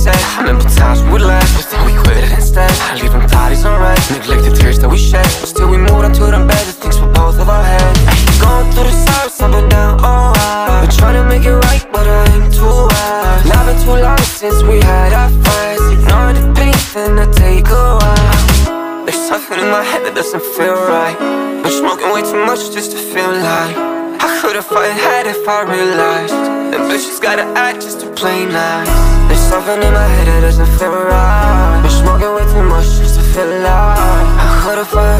said. I remember times we would laugh, but then we quit it instead. Leaving bodies on red, neglect the tears that we shed. But still we moved on to them better things for both of our heads. Going through the sides, up and down, oh I been trying to make it right, but I ain't too wise. Now been too long since we had our fights. Ignore the pain, then I take a while. There's something in my head that doesn't feel right. I'm smoking way too much just to feel like I could've fought and had if I realized that bitches gotta act just to play nice. There's something in my head that doesn't feel right. I'm smoking way too much just to feel like I could've fought